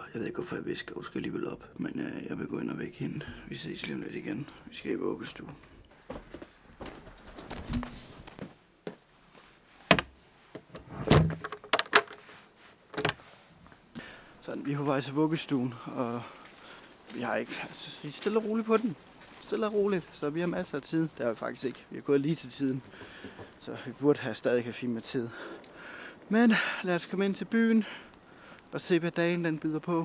Jeg ved ikke, hvorfor jeg visker. Hun skal alligevel op. Men jeg vil gå ind og vække hende. Vi ses lige om lidt igen. Vi skal i vuggestue. Sådan, vi er på vej til vuggestuen, og vi har ikke... Altså, vi er stille og roligt på den. Stille og roligt, så vi har masser af tid. Det har vi faktisk ikke. Vi er gået lige til tiden. Så vi burde stadig have fint med tid. Men lad os komme ind til byen og se, hvad dagen den byder på.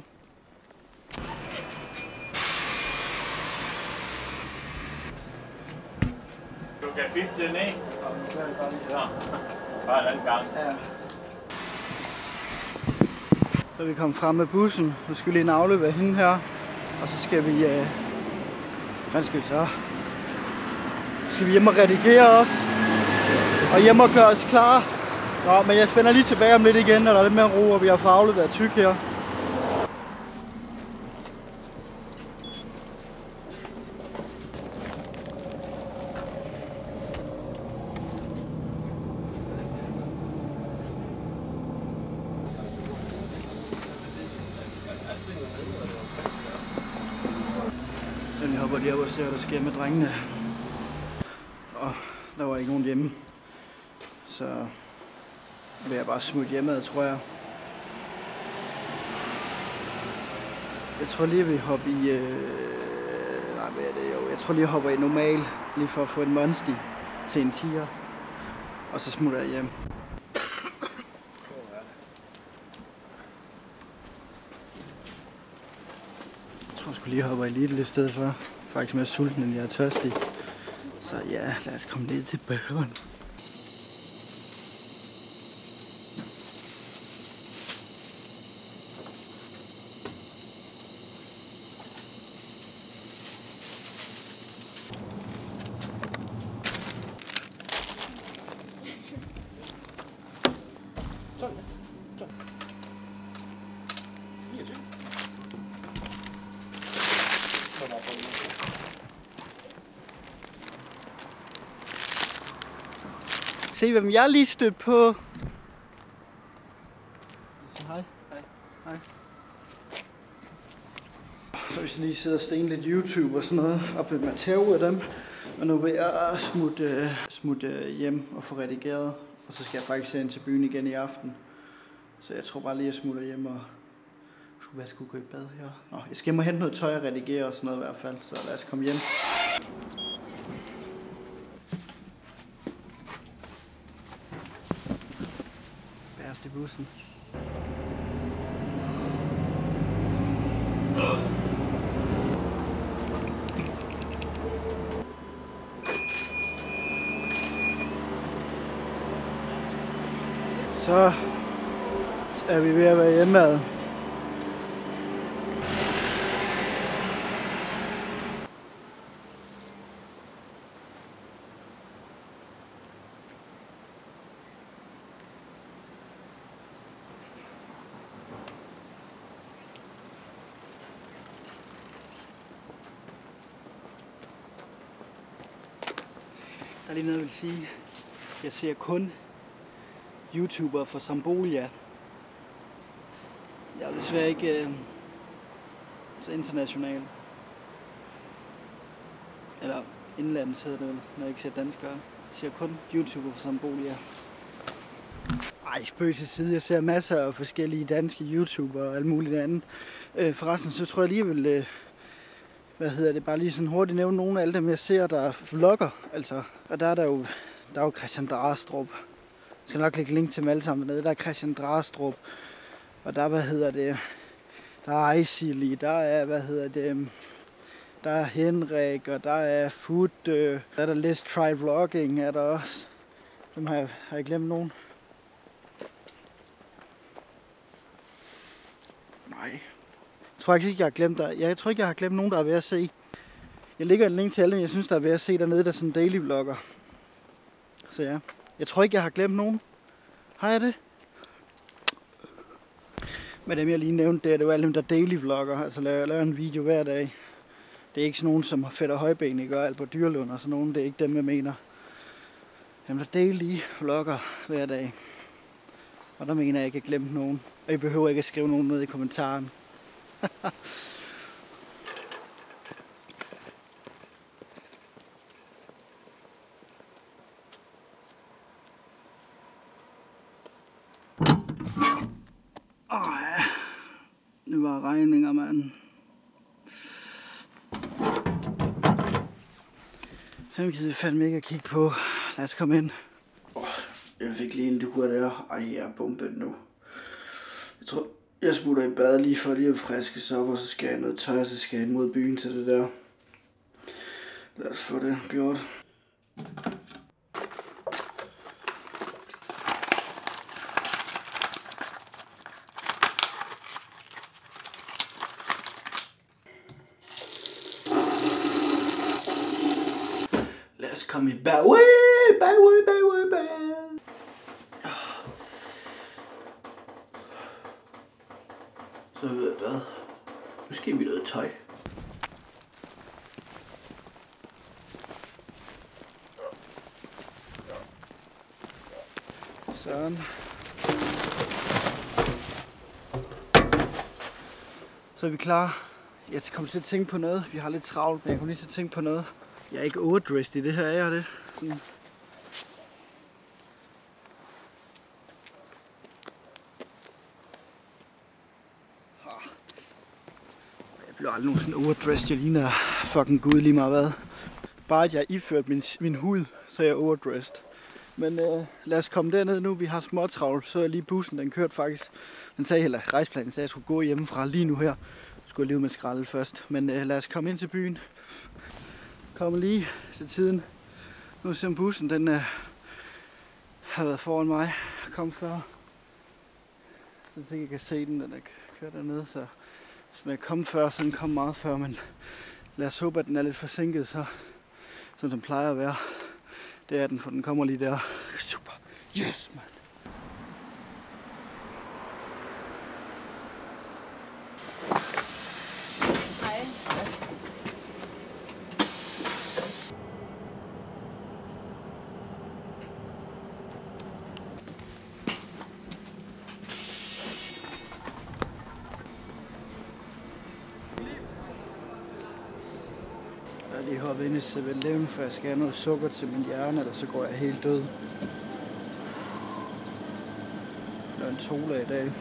Du kan bippe det ned. Ja, nu gør det bare lige her. Bare den gang. Ja. Så er vi kommet frem med bussen. Nu skal vi lige aflevere hende her. Og så skal vi... Hvad skal vi så? Skal vi hjem og redigere os. Og hjem og gøre os klar. Nå, men jeg spænder lige tilbage om lidt igen, når der er lidt mere ro, og vi har fået afleveret tyk her. Jeg hopper lige op og ser, hvad der sker med drengene. Og der var ikke nogen hjemme. Så vil jeg bare smutte hjemad, tror jeg. Jeg tror lige, at vi hopper i... Nej, hvad er det jo? Jeg tror lige, jeg hopper i normal, lige for at få en monsti til en tiger. Og så smutter jeg hjem. Jeg tror, jeg skulle lige hoppe i Lidl i stedet for. Faktisk mere sulten, end jeg er tørstig. Så ja, lad os komme ned til burgeren. Se, hvem jeg lige stødt på. Hej. Hej. Så hvis jeg lige sidder og stene lidt YouTube og sådan noget, op med Matteo af dem. Og nu vil jeg smutte hjem og få redigeret. Og så skal jeg faktisk se ind til byen igen i aften. Så jeg tror bare lige, at jeg smutter hjem og... Jeg skulle gå i bad her. Nå, jeg skal hjem og hente noget tøj og redigere og sådan noget i hvert fald. Så lad os komme hjem. Bærest i bussen. Så er vi ved at være hjemme. Der er lige noget, jeg vil sige. Jeg ser kun YouTubere fra Sambolia. Jeg er desværre ikke så international. Eller indlandet hedder det vel, når jeg ikke ser danskere. Jeg ser kun YouTubere fra Sambolia. Ej, spøg til side. Jeg ser masser af forskellige danske YouTubere og alt muligt andet. Forresten, så tror jeg lige, jeg vil bare lige sådan hurtigt nævne nogle af alle dem, jeg ser, der er vlogger. Altså, og der er jo Christian Drastrup. Jeg skal nok lægge link til dem alle sammen dernede. Der er Christian Drastrup. Og der der er Ejsili, der er, der er Henrik, og der er Food, der er der Let's Try Vlogging, er der også. Dem har jeg glemt nogen. Nej. Jeg tror ikke, jeg har glemt der. Jeg tror ikke, jeg har glemt nogen, der er ved at se. Jeg lægger en link til alle, jeg synes, der er ved at se dernede, der er sådan en daily vlogger. Så ja. Jeg tror ikke, jeg har glemt nogen. Har jeg det? Men dem, jeg lige nævnte, det er jo alle dem, der daily vlogger. Altså laver en video hver dag. Det er ikke sådan nogen, som har fedt og højben, ikke? Og alt på Dyrlund og sådan nogen. Det er ikke dem, jeg mener. Dem, der daily vlogger hver dag. Og der mener jeg ikke, at jeg glemt nogen. Og I behøver ikke at skrive nogen ned i kommentaren. Det var regninger, mand. Dem kan vi fandme ikke at kigge på. Lad os komme ind. Jeg fik lige en duer der. Ej, jeg er bumpet nu. Jeg tror, jeg smutter i bad lige for lige at friske sig op, og så skal jeg noget tøj, og så skal jeg ind mod byen til det der. Lad os få det gjort. Lad os komme i bad. Bad. Så har vi været i bad. Nu skal vi noget tøj. Sådan. Så er vi klar. Jeg kommer til at tænke på noget. Vi har lidt travlt, men jeg kommer lige til at tænke på noget. Jeg er ikke overdressed i det her, er det? Sådan. Jeg bliver aldrig nogensinde overdressed. Jeg ligner fucking gud lige meget hvad. Bare at jeg har iført min hud, så er jeg overdressed. Men lad os komme derned nu. Vi har småtravlt. Så er lige bussen, den kørte faktisk. Den sagde, eller rejseplanen sagde, at jeg skulle gå hjemmefra lige nu her. Jeg skulle lige ud med skralde først. Men lad os komme ind til byen. Kommer lige til tiden. Nu ser bussen, den har været foran mig. Kom før. Så jeg ikke kan se den er kørt dernede. Så den er kommet før, så den kom meget før. Men lad os håbe, at den er lidt forsinket, så, som den plejer at være. Det er den, for den kommer lige der. Super. Yes, man. Jeg er lige hoppet ind i 7-Eleven, for jeg skal have noget sukker til min hjerne, eller så går jeg helt død. Der er en sola i dag.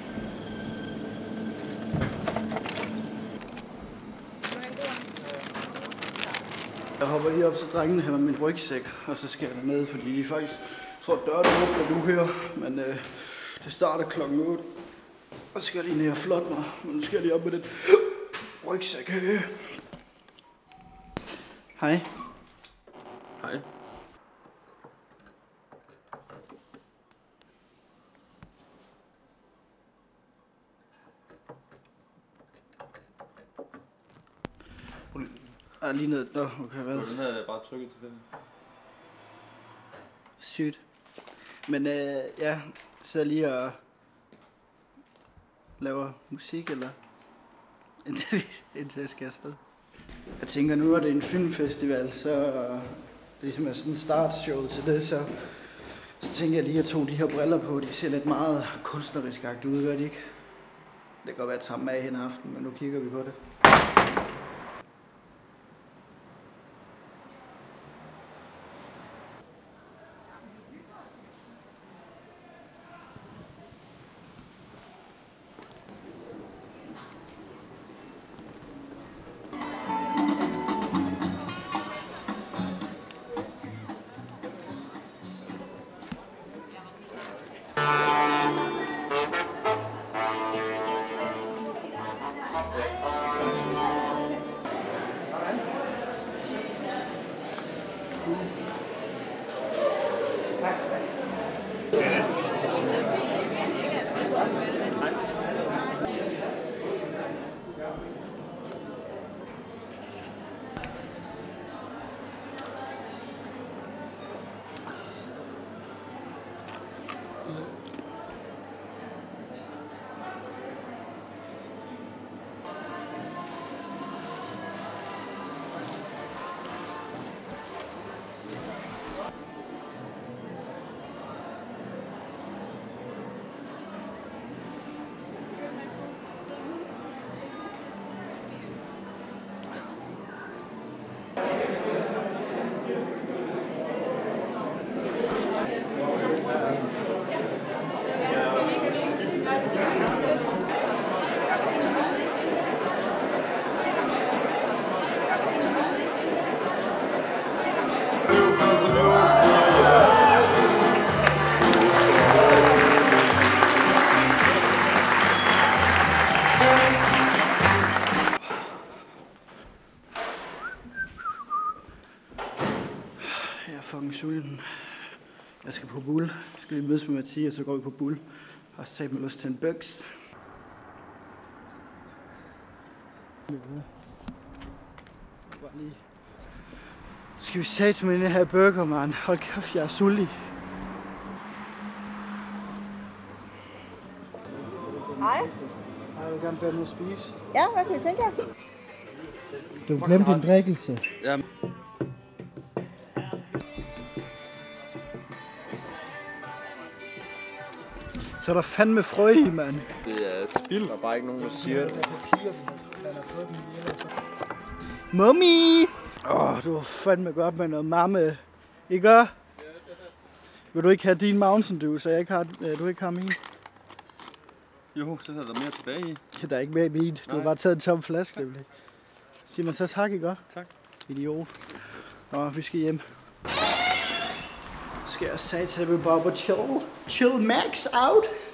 Jeg hopper lige op til drengene her med min rygsæk, og så skal jeg derned, fordi de faktisk tror, at døren åbner nu her, men det starter klokken 8. Og så skal jeg lige ned og flotte mig, men nu skal jeg lige op med den rygsæk. Hej. Hej. Lige ned. Nå, okay, hvad? Den havde jeg bare trykket til den. Sygt. Men ja, sidder lige og laver musik, eller indtil jeg skal afsted. Jeg tænker, nu er det en filmfestival, så ligesom er sådan en startshow til det, så tænker jeg lige, at jeg tog de her briller på. De ser lidt meget kunstnerisk-agtigt ud, gør de ikke? Det kan godt være, at jeg tager dem af hen aften, men nu kigger vi på det. fucking sulten. Jeg skal på Bull. Jeg skal lige mødes med Mathias, og så går vi på Bull. Og så tager jeg mig lyst til en bøks. Skal vi sætte med den her burger, man? Hold kæft, jeg er sultig. Hej. Jeg vil gerne bære noget at spise. Ja, hvad kan vi tænke jer? Du glemte din drikkelse. Ja. Så er der fandme frø i, mand. Det er spild. Der er bare ikke nogen, der siger det. Mummy! Du var fandme godt med noget mamme. Ikke? Vil du ikke have din Mountain Dew, så jeg ikke har, du ikke har min? Jo, så er der mere tilbage i. Der er ikke mere i min. Du har bare taget en tom flaske, det vil ikke. Siger man så tak, ikke? Tak. Idiot. Vi skal hjem. Skal jeg sige til dig, Bob, chill max out?